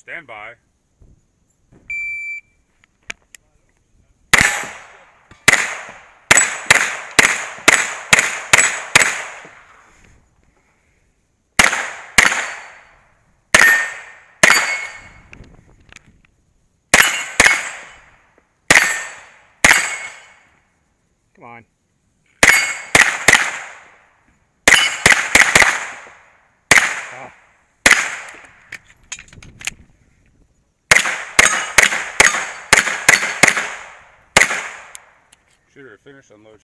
Stand by. Come on. Ah. Shooter, finish, unload.